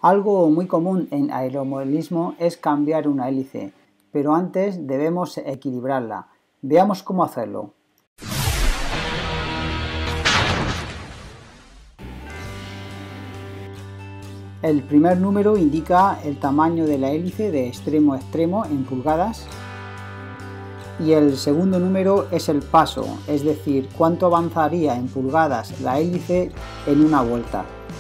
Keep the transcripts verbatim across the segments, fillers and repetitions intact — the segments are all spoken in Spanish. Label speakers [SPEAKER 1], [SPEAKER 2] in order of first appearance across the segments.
[SPEAKER 1] Algo muy común en aeromodelismo es cambiar una hélice, pero antes debemos equilibrarla. Veamos cómo hacerlo. El primer número indica el tamaño de la hélice de extremo a extremo en pulgadas y el segundo número es el paso, es decir, cuánto avanzaría en pulgadas la hélice en una vuelta.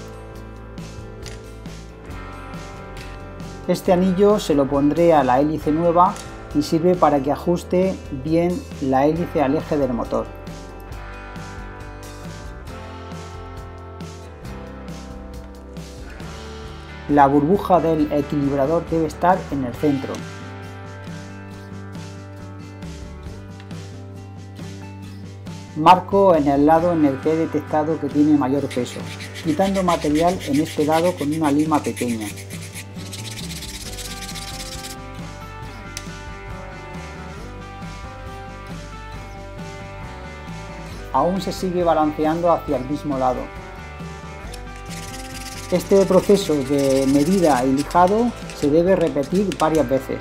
[SPEAKER 1] Este anillo se lo pondré a la hélice nueva y sirve para que ajuste bien la hélice al eje del motor. La burbuja del equilibrador debe estar en el centro. Marco en el lado en el que he detectado que tiene mayor peso, quitando material en este lado con una lima pequeña. Aún se sigue balanceando hacia el mismo lado. Este proceso de medida y lijado se debe repetir varias veces.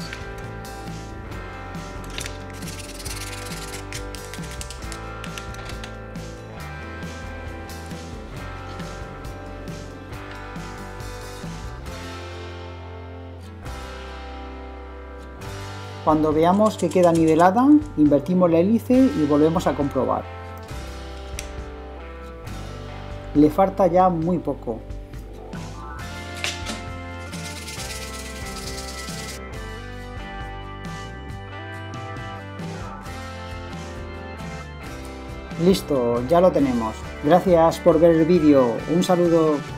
[SPEAKER 1] Cuando veamos que queda nivelada, invertimos la hélice y volvemos a comprobar. Le falta ya muy poco. Listo, ya lo tenemos. Gracias por ver el vídeo. Un saludo.